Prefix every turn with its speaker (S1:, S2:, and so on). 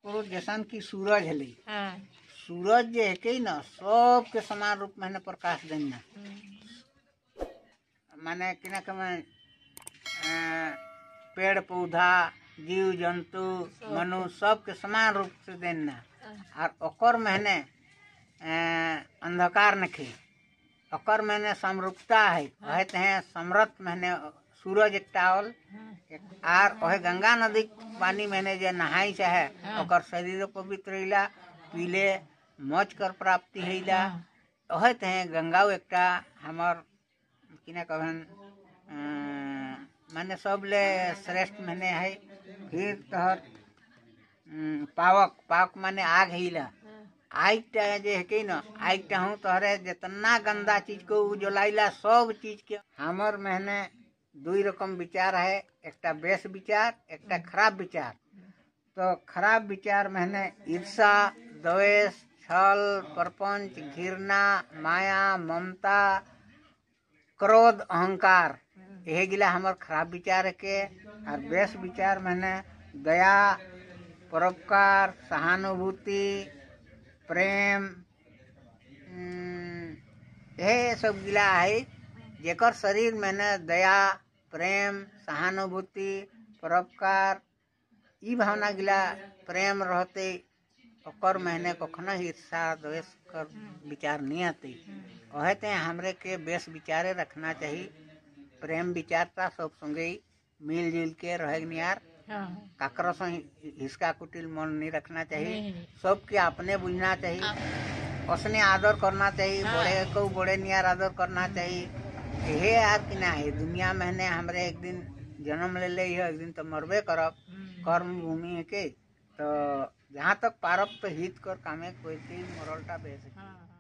S1: पुरुष जैसन की सूरज हले।
S2: हाँ।
S1: सूरज जे है के न सबके समान रूप में प्रकाश देना माने कि ना कमें पेड़ पौधा जीव जंतु मनुष्य सबके समान रूप से देना और ओकर महीने अंधकार नखे ओकर महीने समरूपता है कहते हैं समरथ महीने सूरज एक टावल आर ओहे गंगा नदी पानी महीने जे नहाई चाहे ओकर शरीर पवित्र हिला पीले मच कर प्राप्ति हिला कहते हैं गंगा एकटा हमर किना कहन माने सबले श्रेष्ठ महीने है फिर तहर पावक पावक माने आग हिला आइटा जे है कि न आइटा हूँ तोहरे जितना गंदा चीज को जलाइला सब चीज के हमर महीने दुई रकम विचार है एकटा बेस विचार एकटा खराब विचार। तो खराब विचार महीने ईर्षा द्वेष छल प्रपंच घृणा माया ममता क्रोध अहंकार यह गिला हमर खराब विचार के और बेस विचार महीने दया परोपकार सहानुभूति प्रेम यह सब गिला है जेकर शरीर में न दया प्रेम सहानुभूति परोपकार ई भावना गिला प्रेम रहते ओकर महीने कखनो ईर्षा द्वेष कर विचार नहीं आते कहते हैं हमरे के बेस विचारे रखना चाहिए प्रेम विचारता सब संगे मिलजुल के रहे नियार काकरो से हिसका कुटिल मन नहीं रखना चाहिए सबके अपने बुझना चाहिए उसने आदर करना चाहिए बड़े को बड़े नियार आदर करना चाहिए यही यार कि ना है दुनिया में ने हमरे एक दिन जन्म ले ले एक दिन तो मरबे करब कर्म भूमि है के तो जहाँ तक पारब तो हित कर कामे कोई मरलटा बेस।